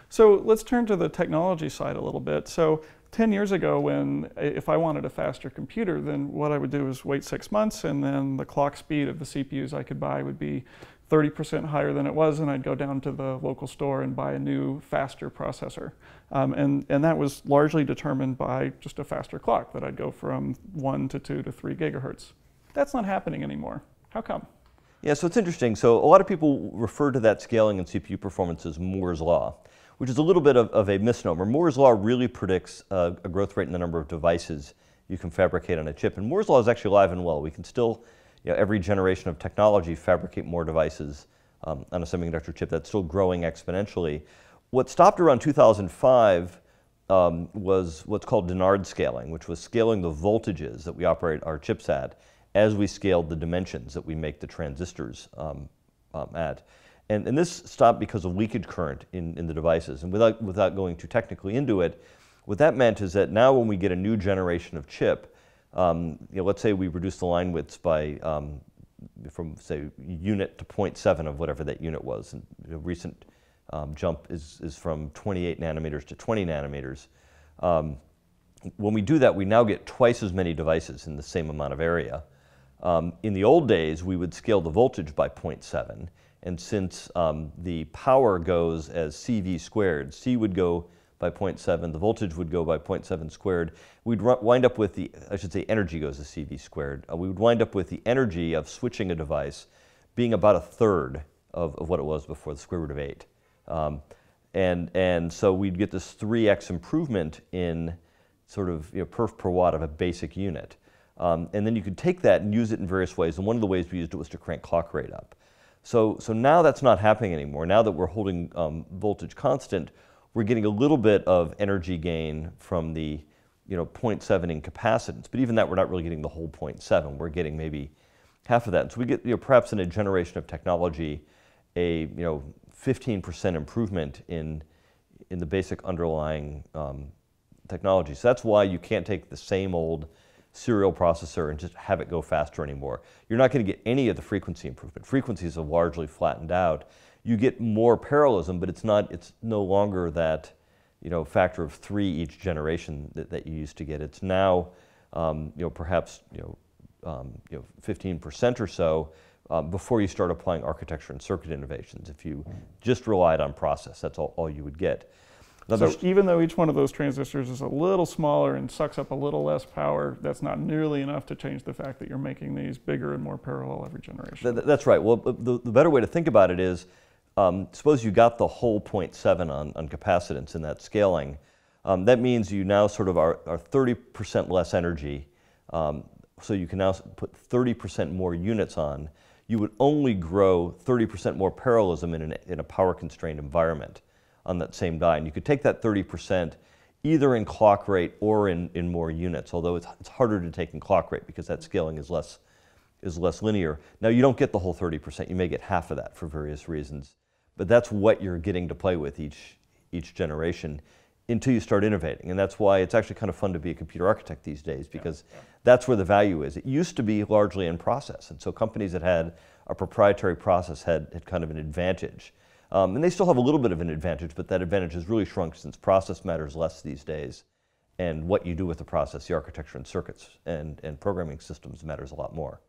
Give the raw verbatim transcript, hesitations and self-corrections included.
So let's turn to the technology side a little bit. So ten years ago, when if I wanted a faster computer, then what I would do is wait six months, and then the clock speed of the C P Us I could buy would be thirty percent higher than it was, and I'd go down to the local store and buy a new, faster processor. Um, and, and that was largely determined by just a faster clock, that I'd go from one to two to three gigahertz. That's not happening anymore. How come? Yeah, so it's interesting. So a lot of people refer to that scaling in C P U performance as Moore's Law, which is a little bit of, of a misnomer. Moore's Law really predicts uh, a growth rate in the number of devices you can fabricate on a chip. And Moore's Law is actually alive and well. We can still, you know, every generation of technology, fabricate more devices um, on a semiconductor chip. That's still growing exponentially. What stopped around two thousand five um, was what's called Dennard scaling, which was scaling the voltages that we operate our chips at as we scaled the dimensions that we make the transistors um, um, at. And, and this stopped because of leakage current in, in the devices. And without, without going too technically into it, what that meant is that now when we get a new generation of chip, um, you know, let's say we reduce the line widths by, um, from say, unit to zero point seven of whatever that unit was. And the recent um, jump is, is from twenty-eight nanometers to twenty nanometers. Um, when we do that, we now get twice as many devices in the same amount of area. Um, in the old days, we would scale the voltage by zero point seven. And since um, the power goes as C V squared, C would go by zero point seven, the voltage would go by zero point seven squared, we'd wind up with the, I should say energy goes as C V squared, uh, we would wind up with the energy of switching a device being about a third of, of what it was before, the square root of eight. Um, and, and so we'd get this three X improvement in sort of, you know, perf per watt of a basic unit. Um, and then you could take that and use it in various ways, and one of the ways we used it was to crank clock rate up. So, so now that's not happening anymore. Now that we're holding um, voltage constant, we're getting a little bit of energy gain from the, you know, zero point seven in capacitance. But even that, we're not really getting the whole zero point seven. We're getting maybe half of that. And so we get, you know, perhaps in a generation of technology, a, you know, fifteen percent improvement in, in the basic underlying um, technology. So that's why you can't take the same old serial processor and just have it go faster anymore. You're not going to get any of the frequency improvement. Frequencies have largely flattened out. You get more parallelism, but it's not. It's no longer that, you know, factor of three each generation that, that you used to get. It's now, um, you know, perhaps, you know, um, you know, fifteen percent or so um, before you start applying architecture and circuit innovations. If you just relied on process, that's all, all you would get. Now, so even though each one of those transistors is a little smaller and sucks up a little less power, that's not nearly enough to change the fact that you're making these bigger and more parallel every generation. Th that's right. Well, the, the better way to think about it is, um, suppose you got the whole zero point seven on, on capacitance in that scaling. Um, that means you now sort of are, are thirty percent less energy. Um, so you can now put thirty percent more units on. You would only grow thirty percent more parallelism in, an, in a power-constrained environment on that same die. And you could take that thirty percent either in clock rate or in, in more units, although it's, it's harder to take in clock rate because that scaling is less, is less linear. Now, you don't get the whole thirty percent. You may get half of that for various reasons. But that's what you're getting to play with each, each generation until you start innovating. And that's why it's actually kind of fun to be a computer architect these days, because yeah, yeah. that's where the value is. It used to be largely in process. And so companies that had a proprietary process had, had kind of an advantage. Um, and they still have a little bit of an advantage, but that advantage has really shrunk since process matters less these days. And what you do with the process, the architecture and circuits and, and programming systems matters a lot more.